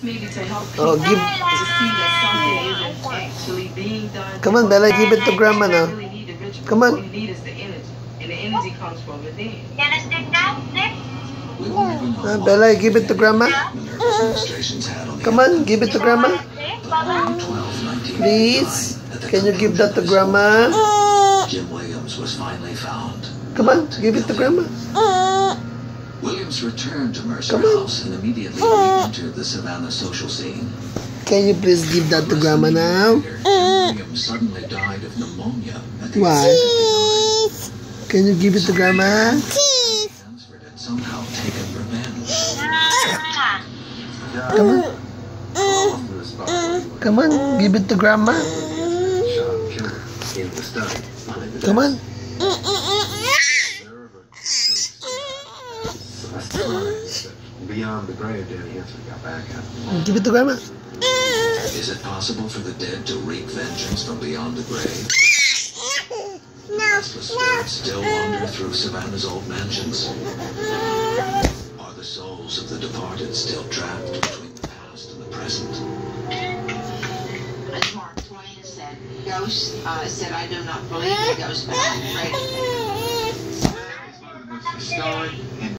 maybe to help Oh, people give. to see that something isn't actually being done. Come on, Bella, give it to Grandma now. You really need the ritual. Come on. All you need is the energy, and the energy comes from within. Can I stick now? Stick? Bella, give it to Grandma. Come on, give it to Grandma. Stick, Papa? Please. Can you give that to Grandma? Jim Williams was finally found. Come on, give it to Grandma. Williams returned to Mercer House and immediately re-entered the Savannah social scene. Can you please give that to Grandma now? Jim Williams suddenly died of pneumonia at the Why? age of 59. Can you give it to Grandma? Hansford had somehow taken revenge. Come on. Come on, give it to Grandma. Come on. Beyond the grave, Danny Hansford got back at him. Give it to Grandma. Is it possible for the dead to wreak vengeance from beyond the grave? Restless spirits still wander through Savannah's old mansions? Are the souls of the departed still trapped between the past and the present? As Mark Twain said, ghosts said, I do not believe in ghosts, but I'm afraid of them. Story